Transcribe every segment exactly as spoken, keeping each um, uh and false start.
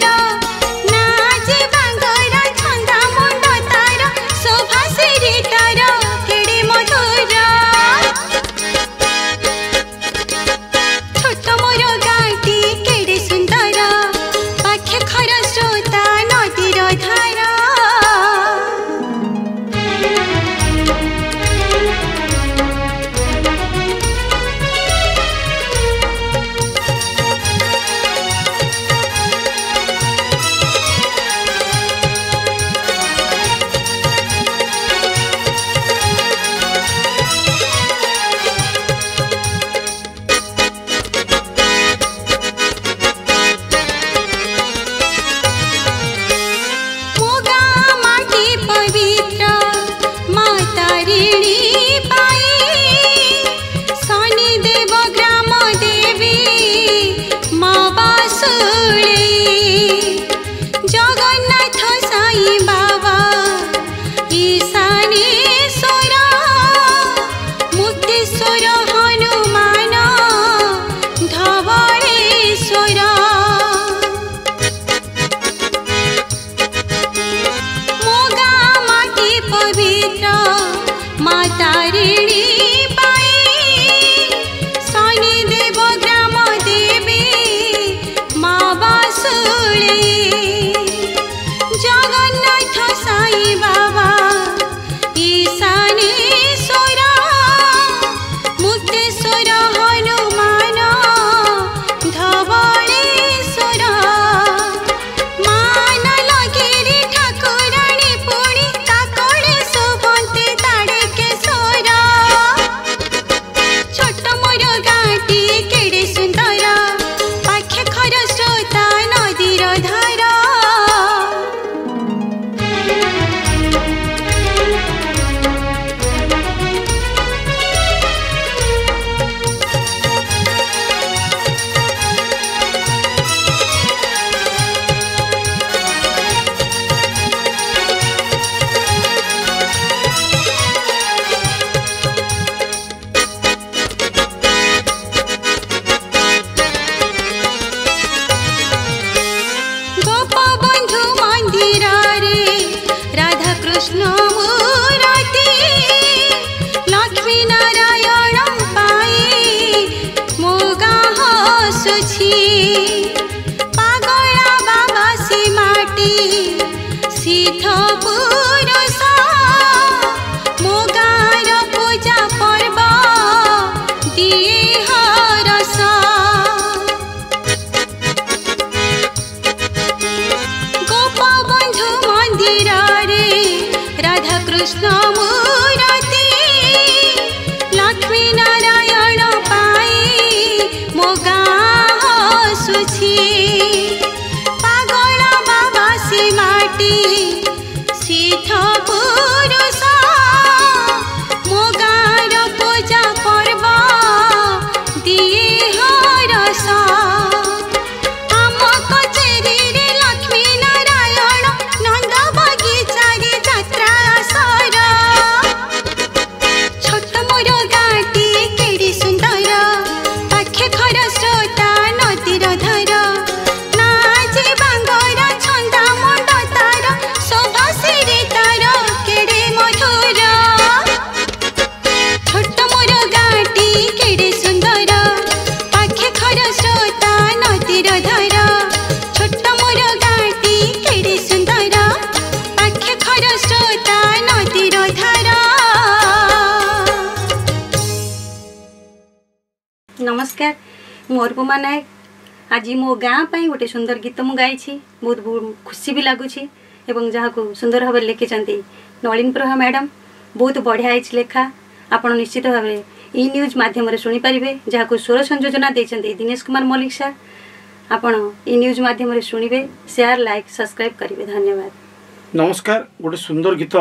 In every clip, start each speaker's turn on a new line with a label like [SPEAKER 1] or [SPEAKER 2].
[SPEAKER 1] नमस्कार मु अरुपमा नायक आज मो गाँ पर गोटे सुंदर गीत मु गाई बहुत खुशी भी लगुच जहाँ को सुंदर भाव लिखिं नलिन प्रभा मैडम बहुत बढ़िया लेखा आपण निश्चित भाव ई न्यूज माध्यम शुणिपारे जहाँ को स्वर संयोजना देते दिनेश कुमार मल्लिक सार आपण ई न्यूज माध्यम शुणिबे शेयर लाइक सब्सक्राइब करेंगे। धन्यवाद।
[SPEAKER 2] नमस्कार गोटे सुंदर गीत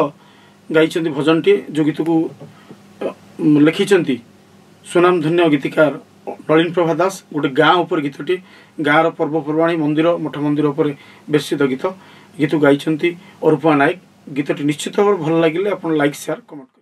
[SPEAKER 2] गाई भजन टी जो गीत को लिखिं सुनाम धन्य गीतिकार नलिन प्रभा दास गोटे गाँ उपर गीतटी गाँव पर्वपर्वाणी मंदिर मठ मंदिर उपर बेसित गीत गीत गाई अरुपमा नायक गीतटी निश्चित भाव भल लगे आप लाइक शेयर कमेंट।